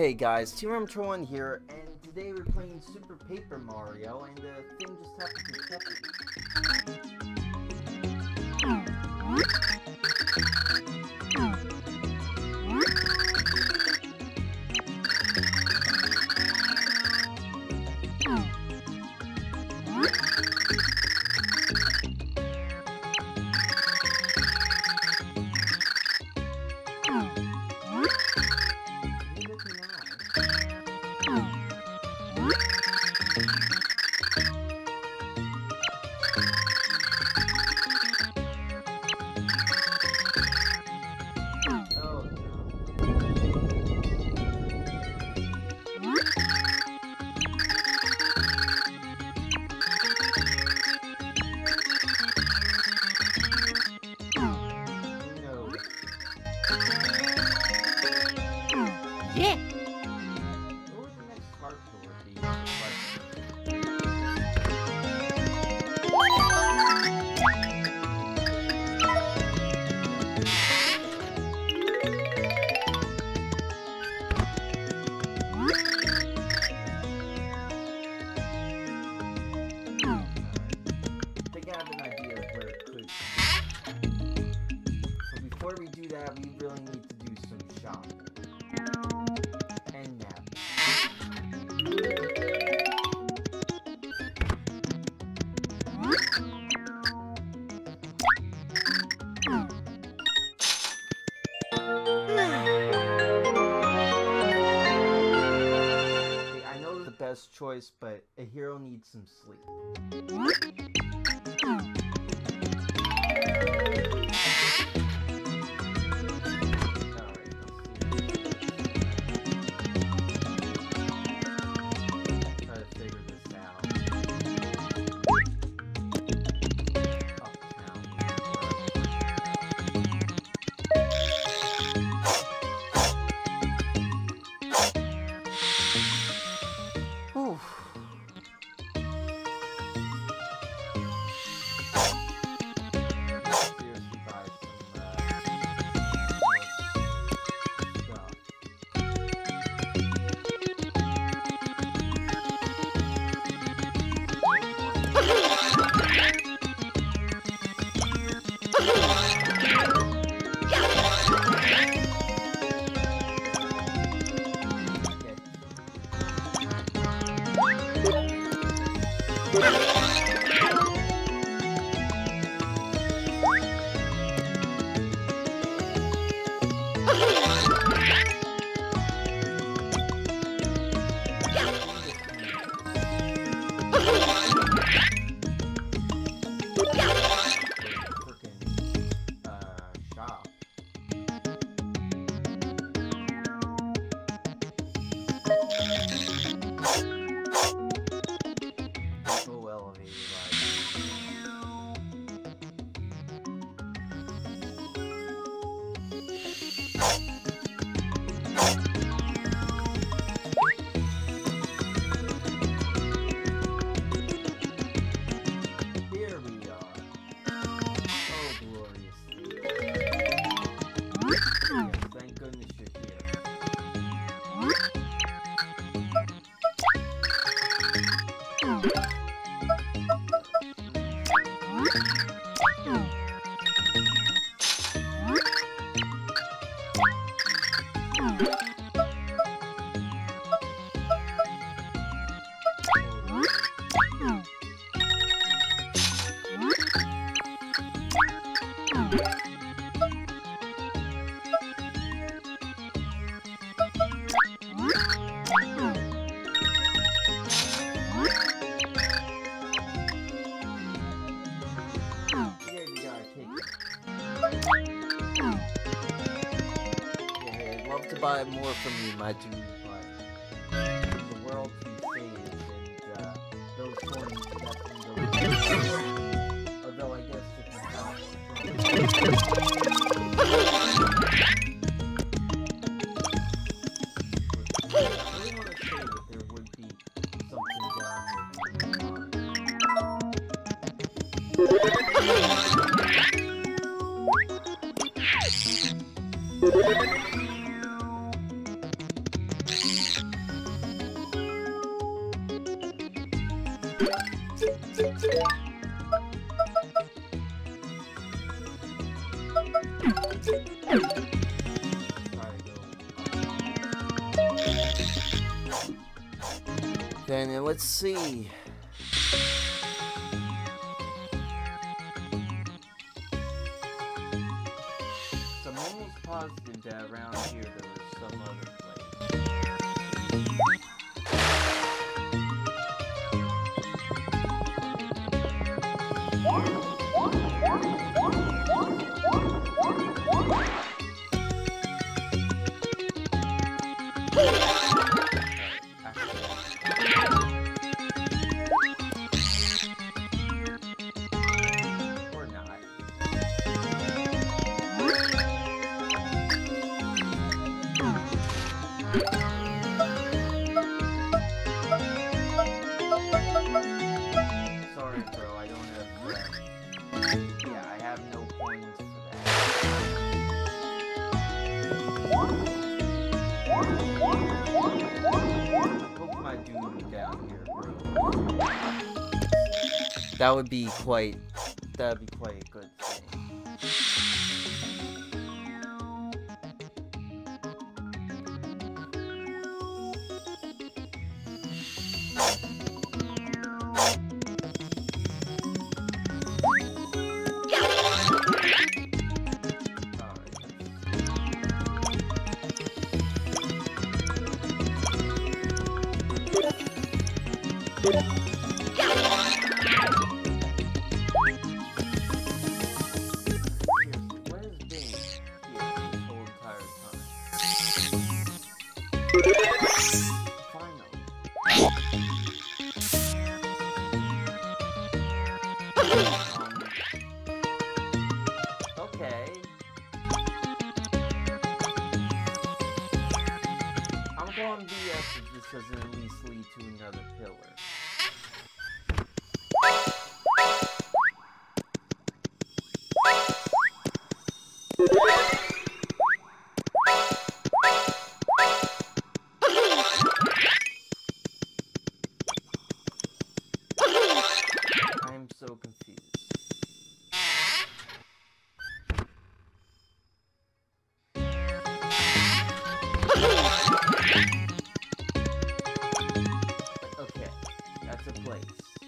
Hey guys, TeamRamTroll1 here, and today we're playing Super Paper Mario, and the thing just happened to catch me. Yeah. What would the next card tour be? I think I have an idea of where it could be. So before we do that, we really need to do some shopping. And nap. Okay, I know the best choice, but a hero needs some sleep. To buy more from you, my dude, but there's a world to be saved, and those coins definitely go. Although I guess if you count I really want to say that there would be something down here. Then let's see. So I'm almost positive that around here there was some other place. Sorry, bro, I don't have. Yeah, I have no coins for that. Poke my dude down here, bro. That would be quite a good thing. Okay. I'm going BS if this doesn't at least lead to another pillar. I'm so confused. Okay, that's a place.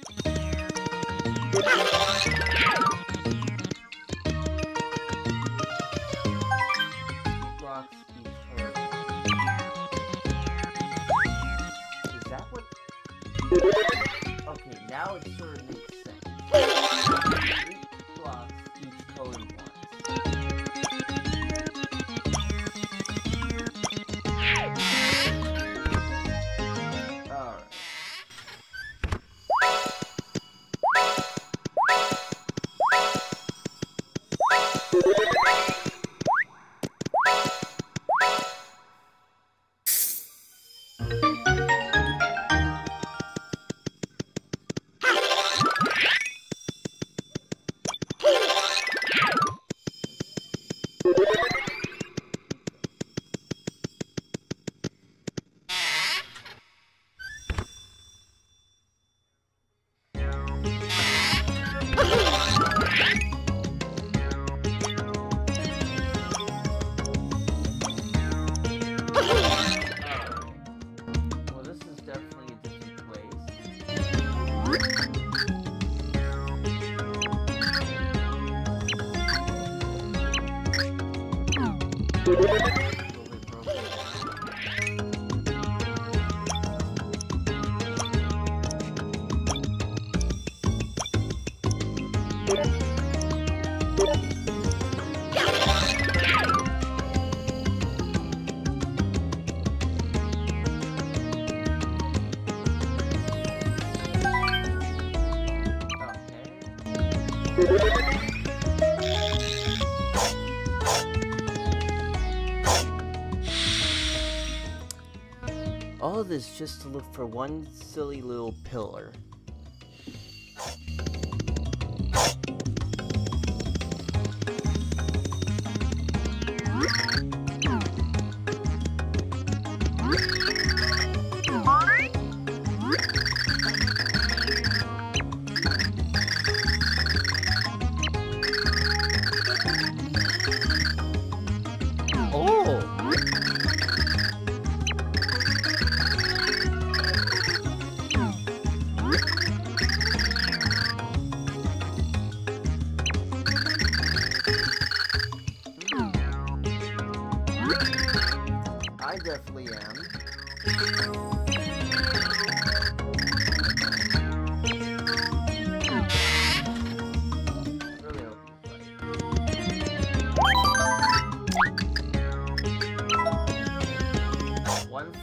Blocks each other. Is that what? Okay, now it sort of makes sense. 8 blocks each code once. Alright. Well, this is definitely a different place. All of this just to look for one silly little pillar.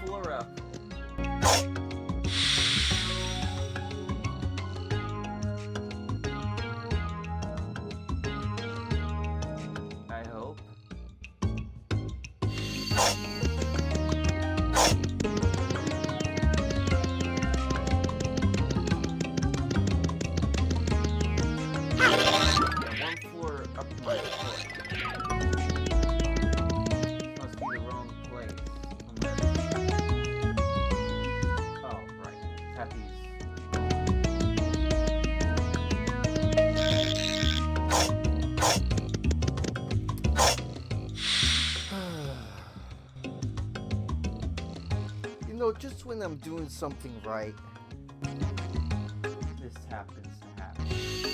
floor up. I hope. One floor up my foot. Must be the wrong place. Oh, right. Happy's. You know, just when I'm doing something right, this happens to happen.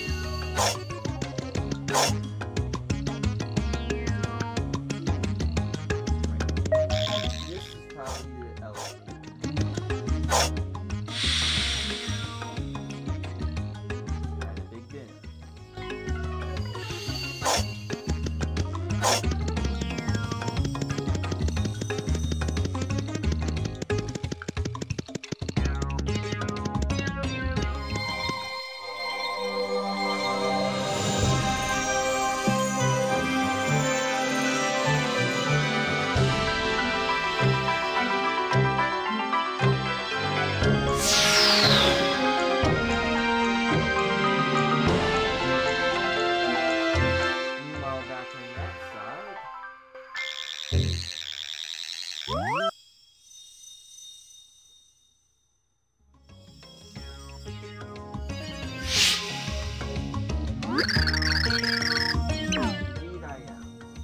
This is probably the elevator. Had a big dinner. Meanwhile, back on that side. Indeed I am.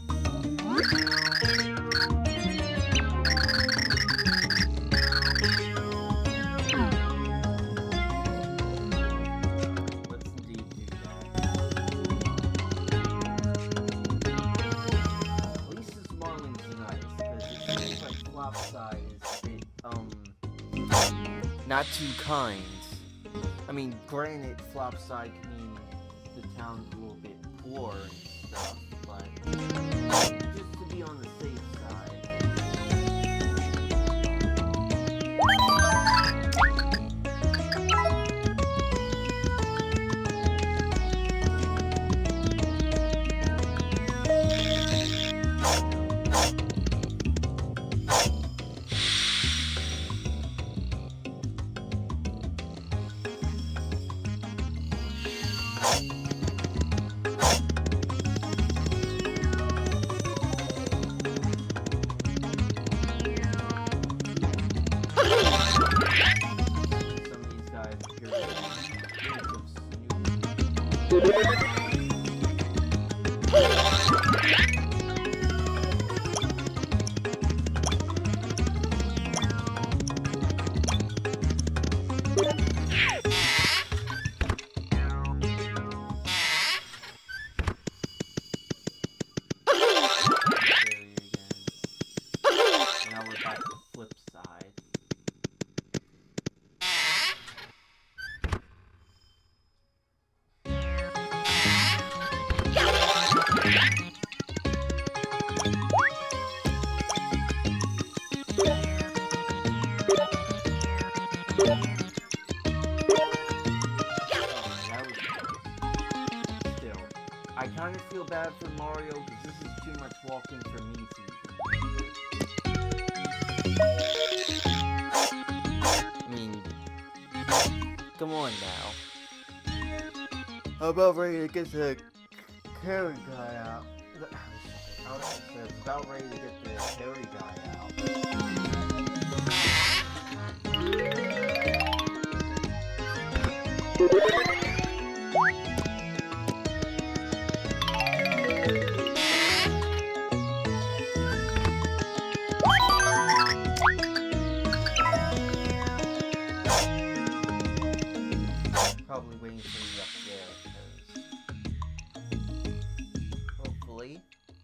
Let's indeed do that. At least this Marlin's nice, because it seems like Flopside is a bit, not too kind. I mean, granted, Flopside can mean the town's a little bit poor and stuff, but just to be on the safe side. Some of these guys appear to be Now we're back to flip side. I kind of feel bad for Mario because this is too much walking for me to I mean, come on now. How about ready to get the carry guy out? It's about ready to get the carry guy out. Probably waiting for me up there, because hopefully.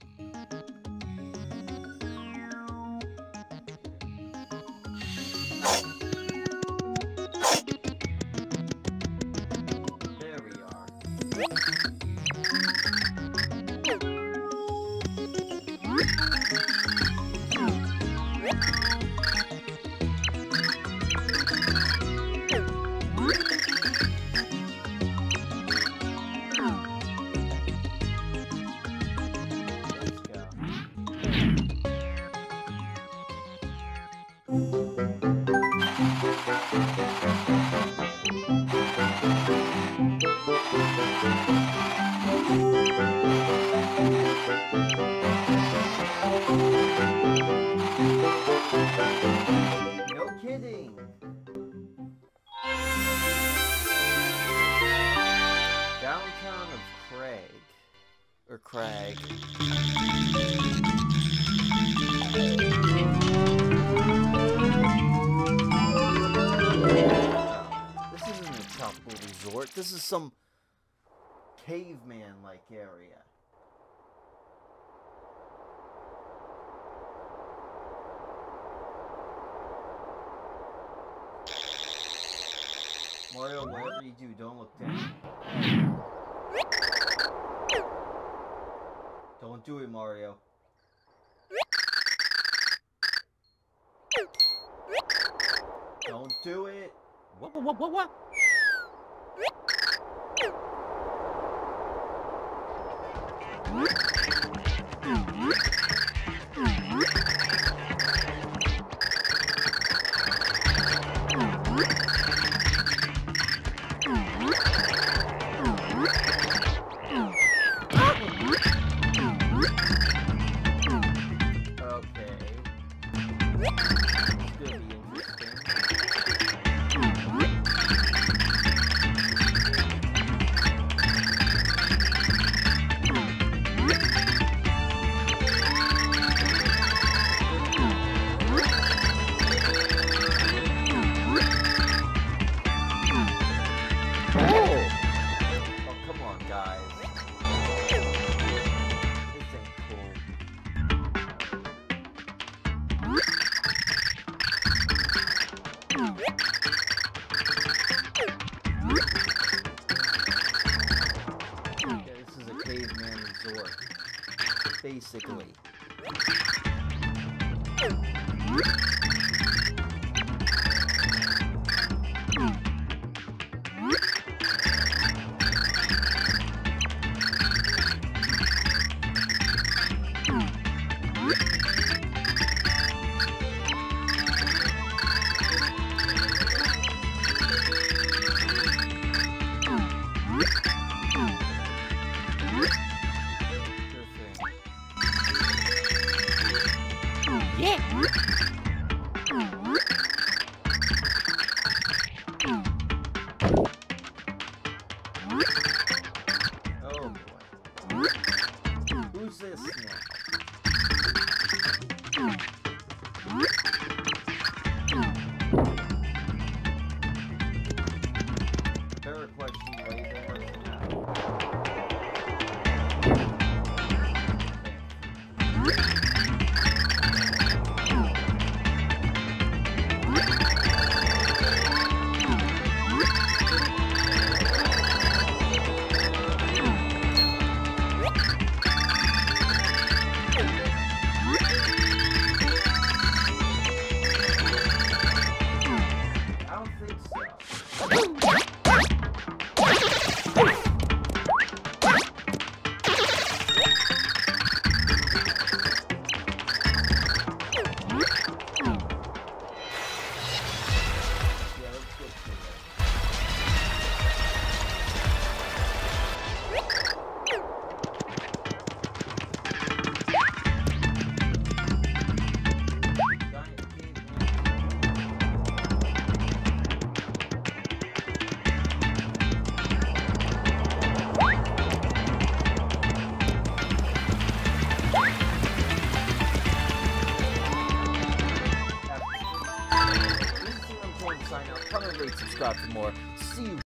There we are. kidding! Downtown of Craig. Or Crag. This isn't a tropical resort. This is some caveman-like area. Mario, whatever you do, don't look down. Don't do it, Mario. Don't do it. What? Basically. Yeah. Oh boy. Who's this now? Better question way more than that. Comment, rate, subscribe for more. See you.